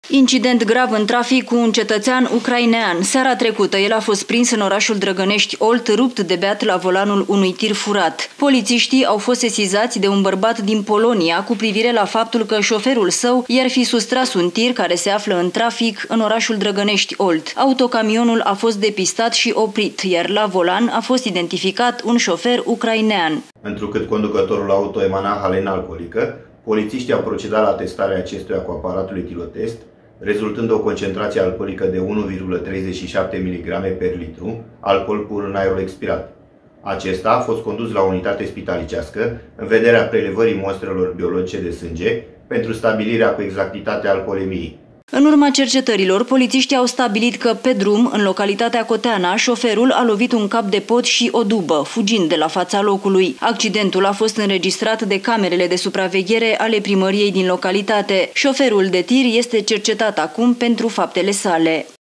Incident grav în trafic cu un cetățean ucrainean. Seara trecută, el a fost prins în orașul Drăgănești Olt, rupt de beat la volanul unui tir furat. Polițiștii au fost sesizați de un bărbat din Polonia cu privire la faptul că șoferul său i-ar fi sustras un tir care se află în trafic în orașul Drăgănești Olt. Autocamionul a fost depistat și oprit, iar la volan a fost identificat un șofer ucrainean. Întrucât conducătorul auto emana halenă alcoolică, polițiștii au procedat la testarea acestuia cu aparatul etilotest, rezultând o concentrație alcoolică de 1,37 mg per litru, alcool pur în aerul expirat. Acesta a fost condus la o unitate spitalicească în vederea prelevării mostrelor biologice de sânge pentru stabilirea cu exactitate alcoolemiei. În urma cercetărilor, polițiștii au stabilit că pe drum, în localitatea Coteana, șoferul a lovit un cap de pod și o dubă, fugind de la fața locului. Accidentul a fost înregistrat de camerele de supraveghere ale primăriei din localitate. Șoferul de tir este cercetat acum pentru faptele sale.